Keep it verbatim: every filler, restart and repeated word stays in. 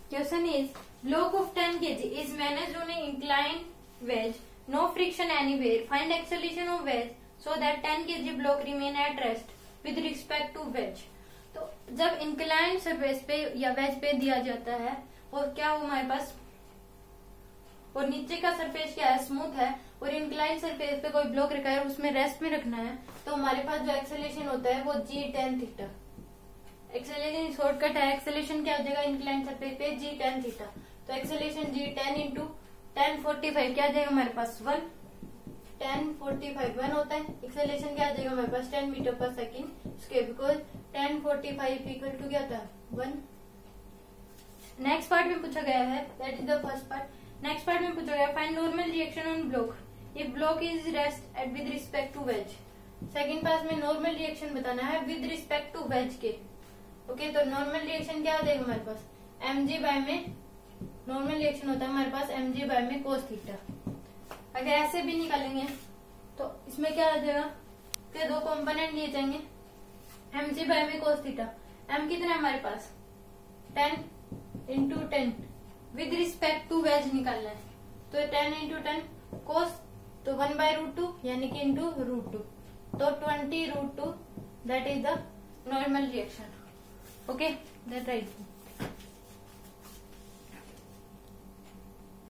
Question is, block of ten kilograms is managed on an inclined wedge, no friction anywhere. Find acceleration of wedge so that ten kilograms block remain at rest with respect to wedge. तो जब inclined surface पे या veg पे दिया जाता है और क्या हो हमारे पास, और नीचे का सरफेस क्या है, स्मूथ है, और इंक्लाइंड सरफेस पे कोई ब्लॉक रखा है उसमें रेस्ट में रखना है, तो हमारे पास जो एक्सेलेरेशन होता है वो g tan theta. Acceleration shortcut है, एक्सेलेरेशन क्या हो जाएगा इंक्लाइंड सरफेस पे जी टेन थीटा। तो acceleration g tan into tan forty five क्या आ जाएगा हमारे पास one, tan forty five one होता है। एक्सेलेरेशन क्या आ जाएगा हमारे पास ten metre per second square, because tan forty five equal to क्या था वन। नेक्स्ट पार्ट में पूछा गया है, that is the first part. Next part में पूछा गया find normal reaction on block if block is rest at with respect to wedge. Second part में नॉर्मल रिएक्शन बताना है विद रिस्पेक्ट टू वेज के। ओके okay, तो normal reaction क्या आ जाएगा हमारे पास, एम जी बाय में नॉर्मल रिएक्शन होता है हमारे पास एम जी बाय में कोस थीटा। अगर ऐसे भी निकालेंगे तो इसमें क्या आ जाएगा कि दो कंपोनेंट लिए जाएंगे, एम जी बाय में कोस थीटा। एम कितना है हमारे पास ten into ten, with respect to wedge निकालना है, तो टेन इंटू टेन कोस, तो वन बाय रूट टू यानी कि इंटू रूट टू, तो twenty root two that is the normal reaction. Okay that right.